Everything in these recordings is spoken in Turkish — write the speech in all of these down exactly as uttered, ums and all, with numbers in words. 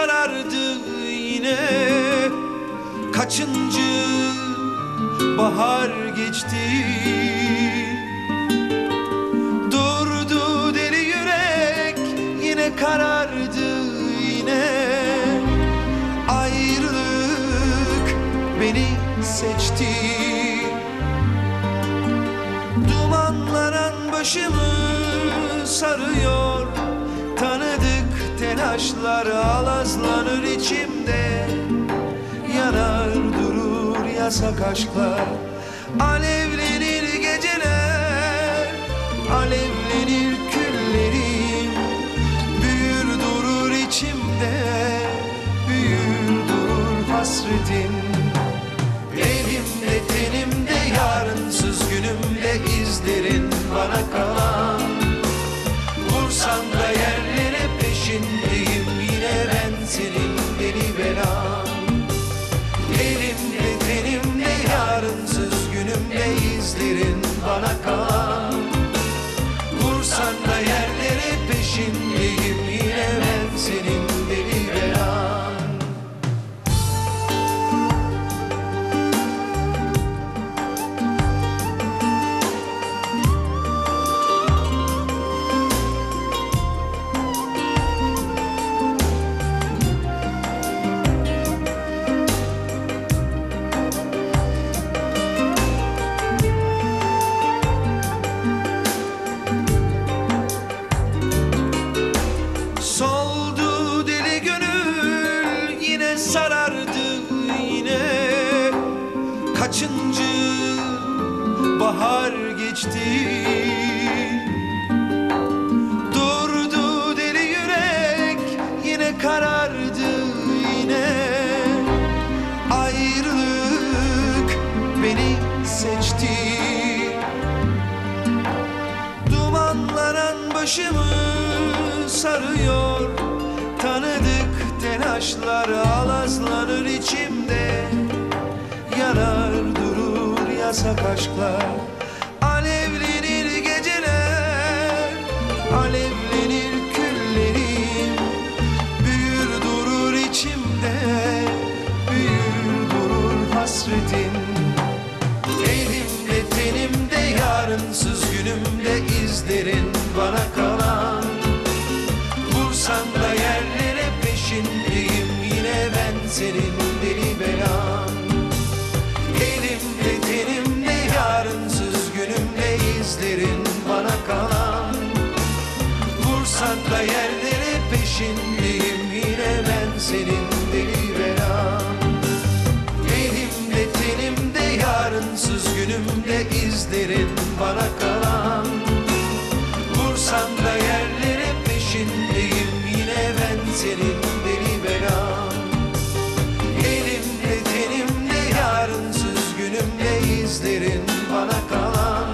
sarardı yine. Kaçıncı bahar geçti, durdu deli yürek, yine karardı yine. Ayrılık beni seçti, dumanlanan başımı sarıyor. Tanıdık telaşlar alazlanır içimde, yanar durur yasak aşklar. Alevlenir geceler, alevlenir küllerim. Büyür durur içimde, büyür durur hasretim. Elimde tenimde yarınsız günümde izlerin bana kalan. Vursan da yerlere peşindeyim yine ben senin deli belan. Elimde tenimde yarınsız günümde izlerin bana kalan. Vursan da yerlere peşindeyim yine ben senin deli belan. Soldu deli gönül, yine sarardı yine. Kaçıncı bahar geçti, durdu deli yürek, yine karardı yine. Ayrılık beni seçti, dumanlanan başımı sarıyor. Tanıdık telaşlar alazlanır içimde, yanar durur yasak aşklar. Alevlenir geceler, alevlenir küllerim. Büyür durur içimde, büyür durur hasretim. Elimde tenimde yarınsız günümde izlerin bana kalan. Vursan da yerlere peşindeyim yine ben senin deli belan. Elimde tenimde yarınsız günümde izlerin bana kalan. Vursan da yerlere peşindeyim yine ben senin deli belan. Elimde tenimde yarınsız günümde izlerin bana kalan. Vursan da yerlere peşindeyim yine ben senin deli belan. Elimde tenimde yarınsız günümde izlerin bana kalan.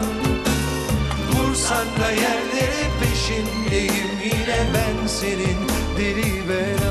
Vursan da yerlere peşindeyim yine ben senin deli belan.